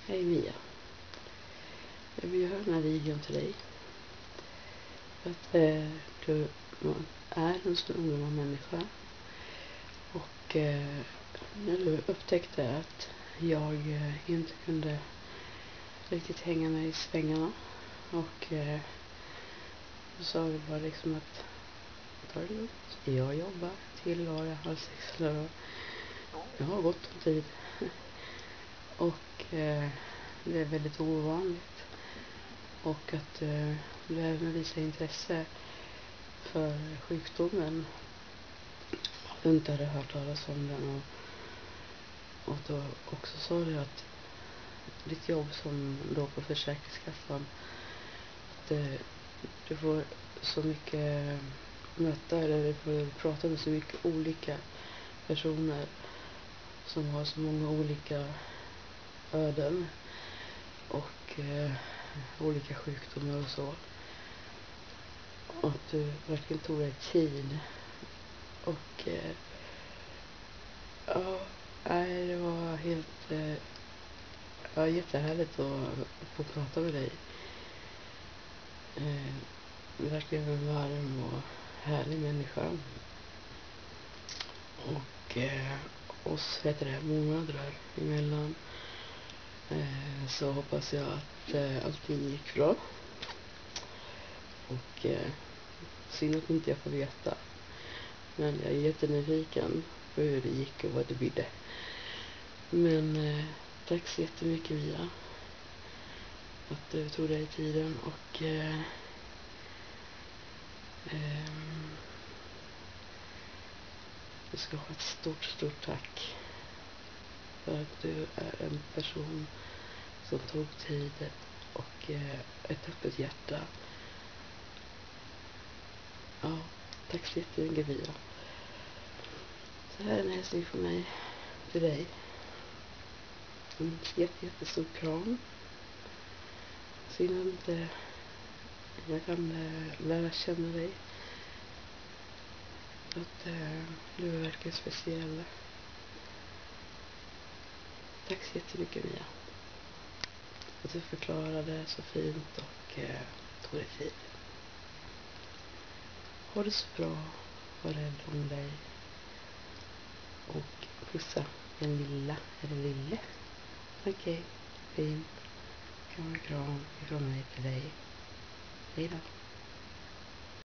Hej Mia. Jag vill göra den här videon till dig. För att du är en så ungdomlig människa. Och när du upptäckte att jag inte kunde riktigt hänga med i svängarna. Och så sa du bara liksom att ta det lugnt. Jag jobbar till var jag har 6 år. Jag har gott om tid. Och det är väldigt ovanligt. Och att du även visar intresse för sjukdomen. Du inte hade hört talas om den. Och då också sa du att ditt jobb som då på Försäkringskassan, du får så mycket möta, eller du får prata med så mycket olika personer som har så många olika öden och olika sjukdomar och så. Och att du verkligen tog dig tid. Och det var helt jättehärligt att få prata med dig. Verkligen en varm och härlig människa. Och oss mormödrar emellan, så hoppas jag att allting gick bra. Och synd att inte jag får veta. Men jag är jättenyfiken på hur det gick och vad det bidde. Men tack så jättemycket Mia. Att du tog dig tiden och du ska ha ett stort tack. För att du är en person som tog tid och ett öppet hjärta. Ja, tack så jättemycket Mia. Så här är en hälsning från mig till dig. En jättestor kram. Synd inte jag kan lära känna dig. Att du är verkligen speciell. Tack så jättemycket Mia. Att du förklarade så fint och tog dig tid. Ha det så bra. Var rädd om dig. Och pussa den lilla eller lille. Okej, fint. Kram ifrån mig till dig. Hej då.